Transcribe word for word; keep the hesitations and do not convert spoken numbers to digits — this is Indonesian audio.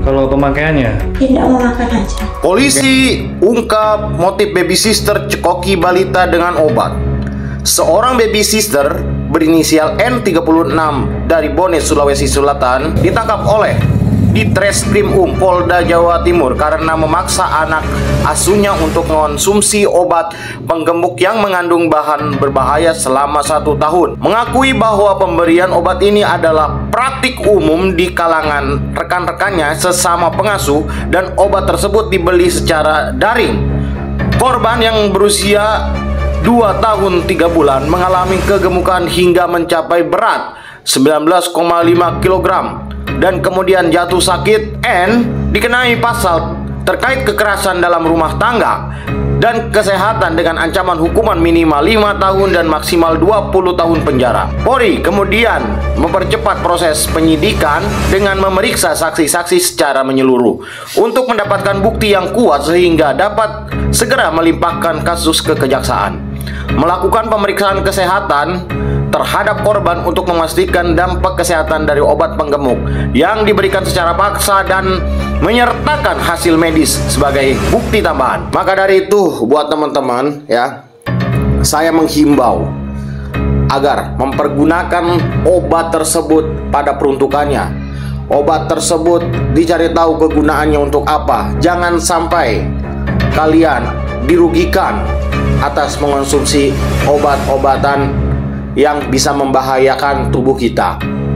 kalau pemakaiannya? Tidak memakan aja. Polisi ungkap motif baby sister cekoki balita dengan obat. Seorang baby sister berinisial N tiga puluh enam dari Bone, Sulawesi Selatan ditangkap oleh Ditreskrim Um Polda Jawa Timur karena memaksa anak asuhnya untuk mengonsumsi obat penggemuk yang mengandung bahan berbahaya selama satu tahun. Mengakui bahwa pemberian obat ini adalah praktik umum di kalangan rekan-rekannya sesama pengasuh dan obat tersebut dibeli secara daring. Korban yang berusia dua tahun tiga bulan mengalami kegemukan hingga mencapai berat sembilan belas koma lima kilogram dan kemudian jatuh sakit. N dikenai pasal terkait kekerasan dalam rumah tangga dan kesehatan dengan ancaman hukuman minimal lima tahun dan maksimal dua puluh tahun penjara. Polri kemudian mempercepat proses penyidikan dengan memeriksa saksi-saksi secara menyeluruh untuk mendapatkan bukti yang kuat sehingga dapat segera melimpahkan kasus ke kejaksaan. Melakukan pemeriksaan kesehatan terhadap korban untuk memastikan dampak kesehatan dari obat penggemuk yang diberikan secara paksa dan menyertakan hasil medis sebagai bukti tambahan. Maka dari itu, buat teman-teman ya, saya menghimbau agar mempergunakan obat tersebut pada peruntukannya. Obat tersebut dicari tahu kegunaannya untuk apa. Jangan sampai kalian dirugikan atas mengonsumsi obat-obatan yang bisa membahayakan tubuh kita.